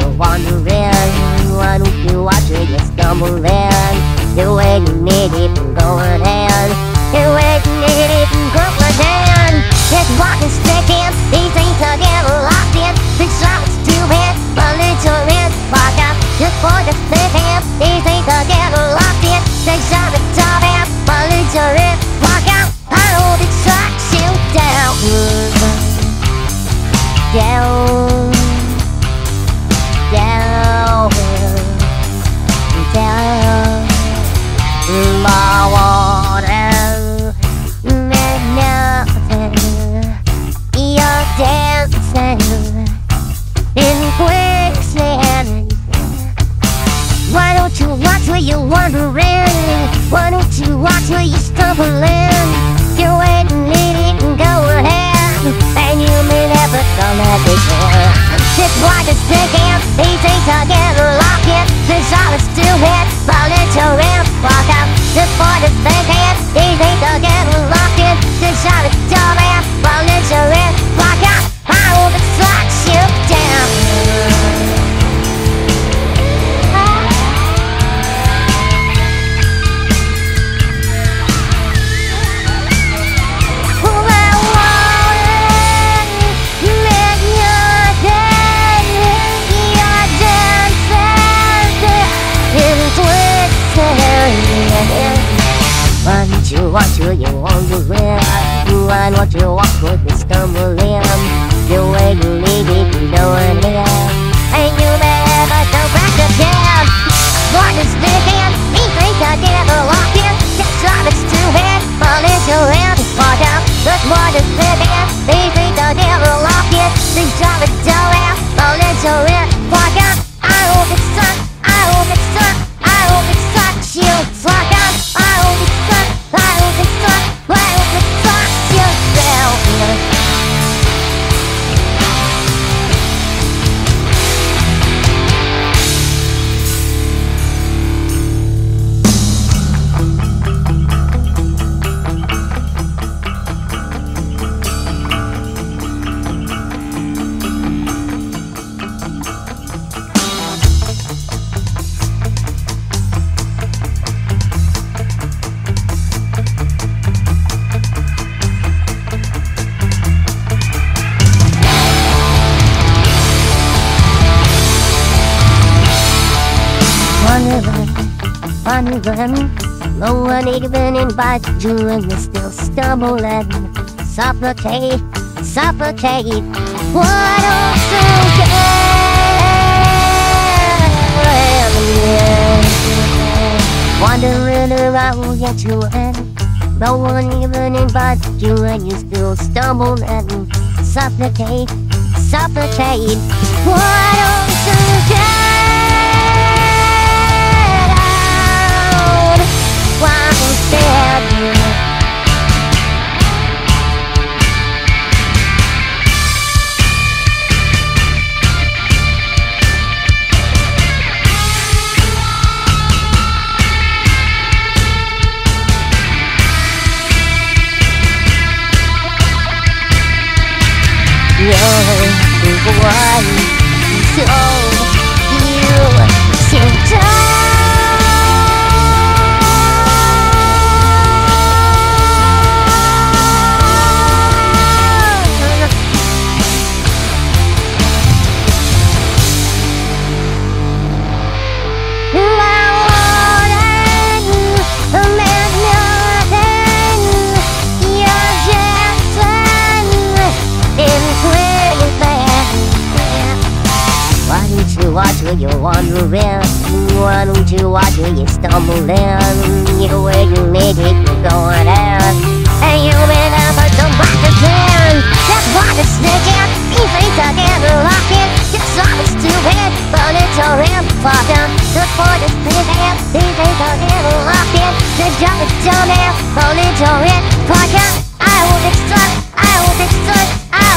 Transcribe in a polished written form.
you're wandering? Why don't you watch it, you're stumbling? You're waiting, it even going in. You're waiting, it even going in. This walk is sticking, these things are getting locked in. This shot is too bad, but it's your in. Walk out, just for the sticking, these things are getting locked in. This shot is too bad, but it's your in. Walk out, I hope it sucks you down. Down, down, down. My water meant nothing. You're dancing in quicksand. Why don't you watch where you're wandering? Why don't you watch where you're stumbling? You're waiting, leading, go ahead, and you may never come at this end. This block is sticking, these things are getting locked in. This all is still hit, but it's your in. Walk out, this boy is thinking, these things are getting locked in. This all is still in, but it's your in. Walk out, I hope it sucks you down. Why don't you watch where you're wandering? Why don't you walk where you're stumbling? You're waiting, leading, going in, and you may never go back again. Blood is sticking, these things are getting locked in. This love is too bad, but it's your in. Walk out, this blood is sticking, these things are getting locked in. This love is too bad, but it's your in. Walk out, I hope it sucks, I hope it sucks, I hope it sucks you. Walk out, I hope it sucks, I hope it sucks, I hope it sucks you down. Wondering, no one even invited you and you still stumble and suffocate. Why don't you get wandering around, get you in. No one even invited you and you still stumble and suffocate. Why don't you get why instead watch where you're wandering? Why don't you watch where you're stumbling? You're waiting, maybe you're going in, and you may never come back again. That blood is sticking, these things are getting locked in. This song is too bad, but it's your in. Walk out, the boy is sticking, these things are getting locked in. The job is done now, but it's your in. Walk out, I hope it sucks, I hope it sucks,